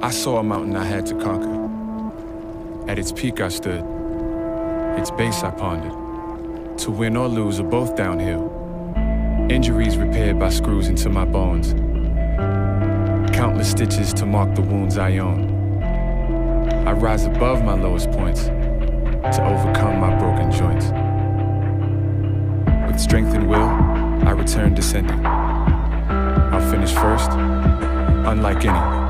I saw a mountain I had to conquer. At its peak I stood, its base I pondered. To win or lose are both downhill. Injuries repaired by screws into my bones. Countless stitches to mark the wounds I own. I rise above my lowest points to overcome my broken joints. With strength and will, I return descending. I'll finish first, unlike any.